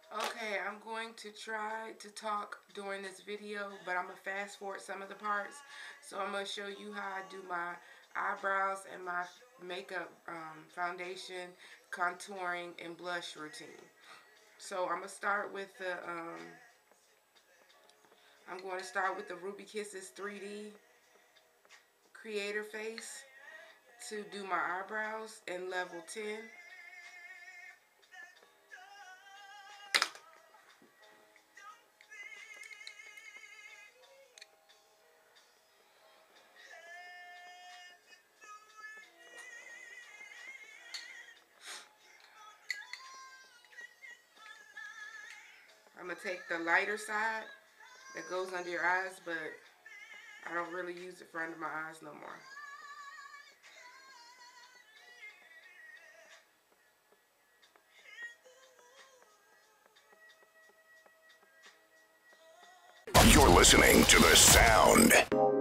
Okay, I'm going to try to talk during this video, but I'm going to fast forward some of the parts. So I'm going to show you how I do my eyebrows and my makeup, foundation, contouring, and blush routine. So I'm going to start with the, Ruby Kisses 3D Creator Face to do my eyebrows in level 10. I'm going to take the lighter side that goes under your eyes, but I don't really use it for under my eyes no more. You're listening to The Sound.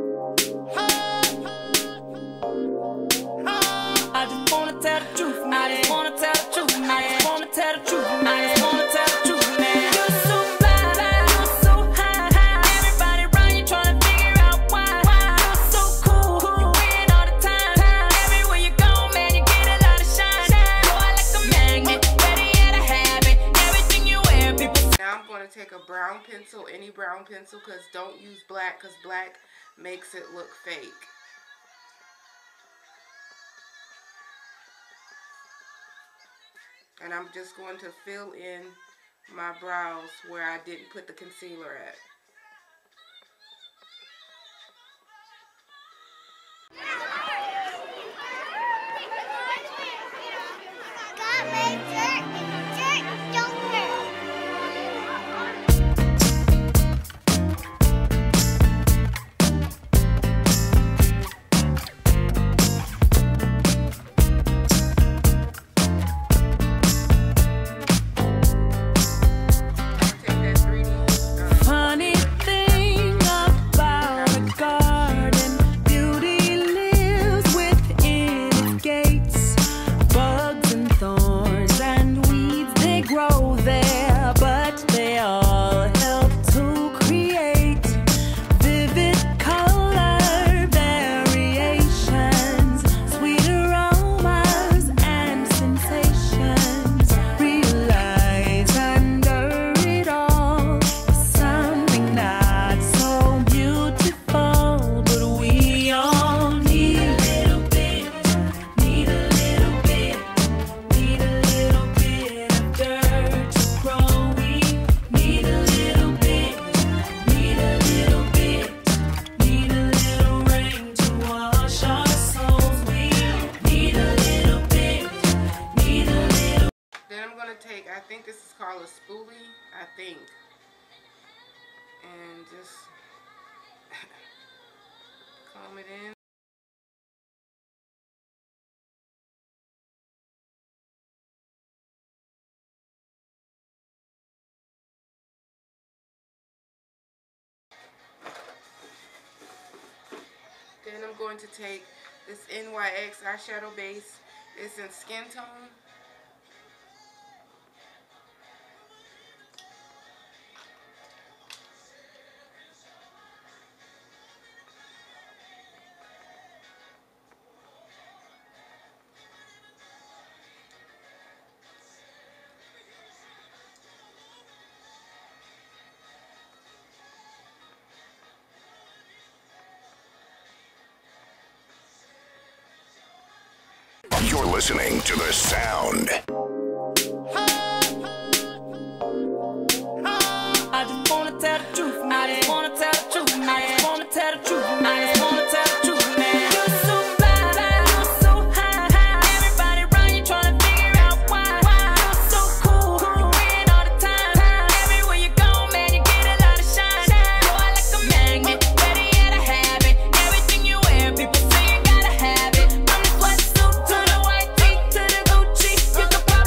I just wanna tell the truth. I just wanna tell the truth. I just wanna tell the truth. I just wanna tell the truth, man. You're so fly, you're so high. Everybody around you trying to figure out why. You're so cool, you win all the time. Everywhere you go, man, you get a lot of shine. Boy, like a magnet, ready at a habit. Everything you wear, people. Now I'm going to take a brown pencil, any brown pencil, because don't use black, because black makes it look fake. And I'm just going to fill in my brows where I didn't put the concealer at. I think this is called a spoolie, I think, and just comb it in. Then I'm going to take this NYX eyeshadow base. It's in Skin Tone. You're listening to The Sound. I just wanna tell the truth. I just wanna tell the truth. I just wanna tell the truth. I just wanna tell the truth, man. You're so fly, you're so high. Everybody around you trying to figure out why. You're so cool, you win all the time. Everywhere you go, man, you get a lot of shine. Boy, like a magnet, ready at a habit. Everything you wear, people say you gotta have it. From the sweatsuit to the white tee to the Gucci, you can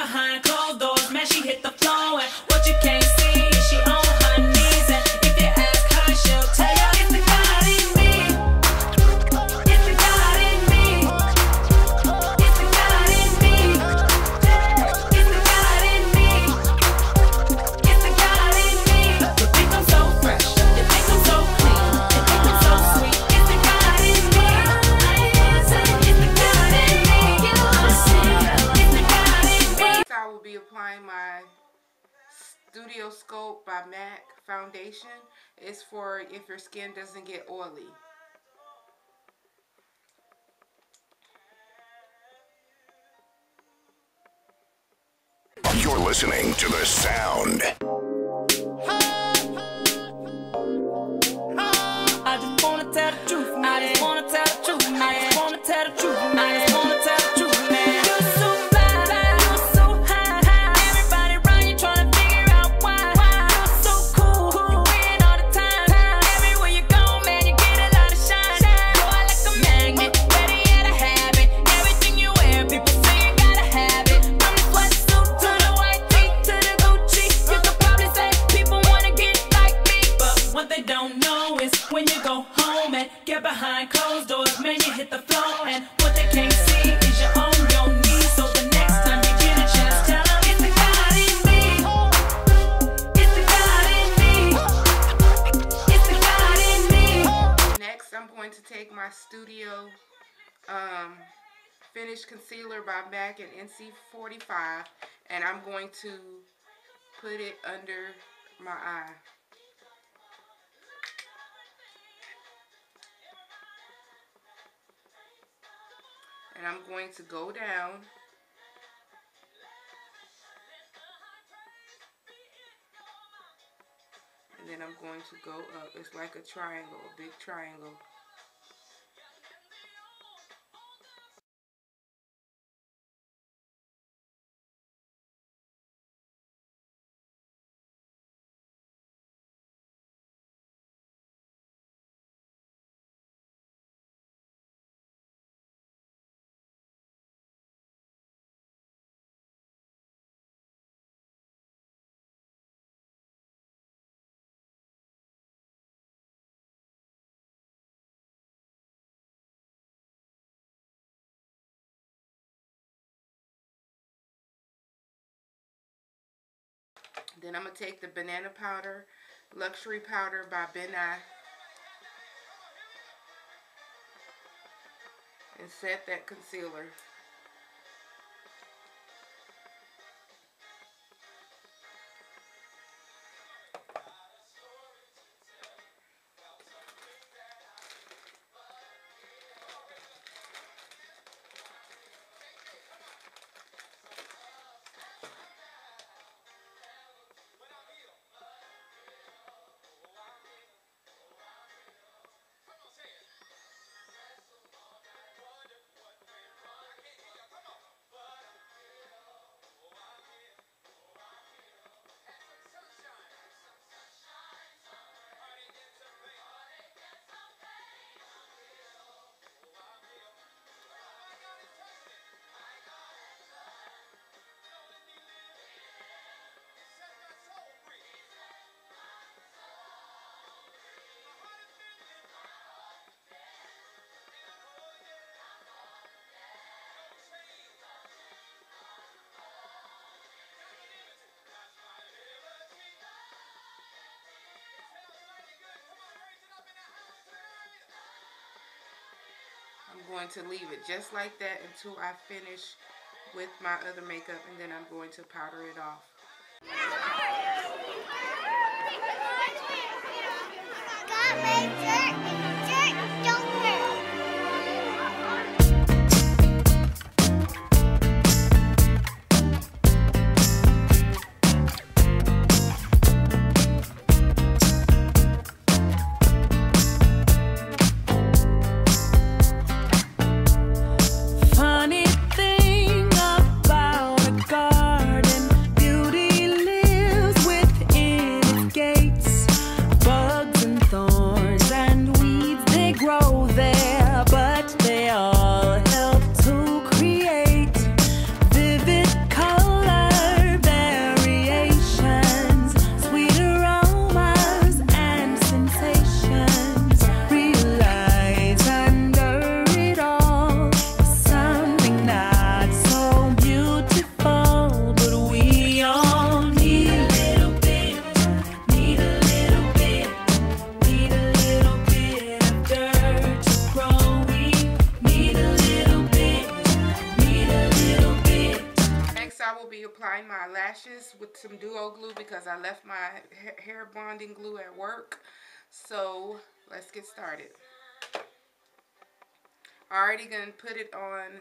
behind closed doors, man, she hit the floor. And what you can't see is she on her knees. And if you ask her, she'll tell you it's the God in me. It's the God in me. It's the God in me. It's the God in me. It's the God in me. You think I'm so fresh, you think I'm so clean, you think I'm so sweet. It's the God in me. It's the God in me. It's the God in me. I will be applying my Studio Scope by MAC foundation. It's for if your skin doesn't get oily. You're listening to The Sound. I just wanna tell the truth, man. I just wanna tell the truth, man. I just wanna tell the truth, man. I just wanna tell the truth, man. You're so fly, you're so high. Everybody around you trying to figure out why. You're so cool, you win all the time. Everywhere you go, man, you get a lot of shine. You're like a magnet, ready to have it. Everything you wear, people say you gotta have it. From the sweatsuit to the white tee to the Gucci, you could probably say people wanna get like me, but what they don't know is when you go home and get behind closed doors, man, you hit the floor. And what they can't see is you're on your knees. So the next time you get a chance, tell them it's the God in me. It's the God in me. It's the God in me. Next, I'm going to take my Studio Finish Concealer by MAC and NC45, and I'm going to put it under my eye. And I'm going to go down. And then I'm going to go up. It's like a triangle, a big triangle. Then I'm going to take the Banana Powder, Luxury Powder by Ben Nye, and set that concealer. I'm going to leave it just like that until I finish with my other makeup, and then I'm going to powder it off. Got me dirt joker. Funny thing about a garden, beauty lives with apply my lashes with some Duo glue because I left my hair bonding glue at work. So let's get started. Already gonna put it on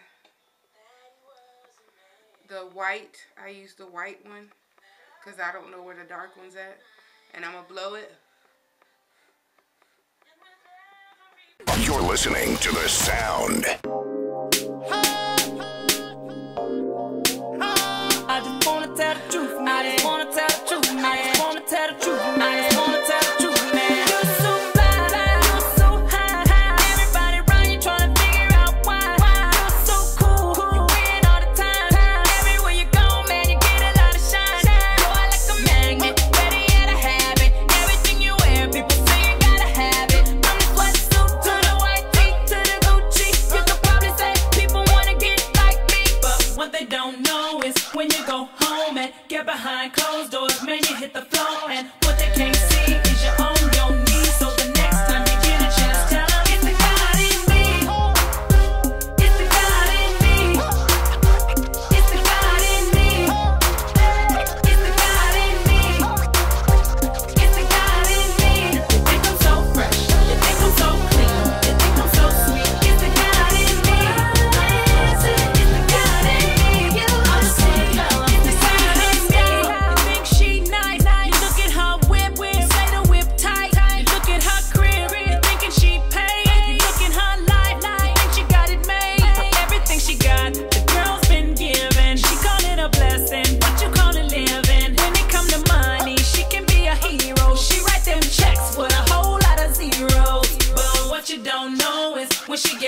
the white. I use the white one because I don't know where the dark one's at. And I'm gonna blow it. You're listening to The Sound. I just wanna tell the truth, man. I just wanna tell the truth, man. I just wanna tell the truth, man. I just wanna tell the truth, man. You're so fly, you're so high. Everybody around you trying to figure out why. You're so cool, you win all the time. Everywhere you go, man, you get a lot of shine. You're like a magnet, ready at a habit. Everything you wear, people say you gotta have it. From the sweatsuit to the white tee to the Gucci. You could probably say people wanna get like me, but what they don't know is when you go home and get behind closed doors, man, you hit the floor, and what they can't see is you're on your knees. So the next time you get a chance, tell them it's the God in me. It's the God in me. It's the God in me. It's the God in me. It's the God in me. You think I'm so fresh, you think I'm so clean, you think I'm so sweet. It's the God in me. It's the God in me. I'm so low. It's the God in me. You think she nice? You look at her whip, say the whip tight. You look at her crib, you thinking she paid. You look at her life, you think she got it made. Everything she got, the girl's been given. She call it a blessing, what you call it living? When it come to money, she can be a hero. She write them checks with a whole lot of zeros. But what you don't know is when she get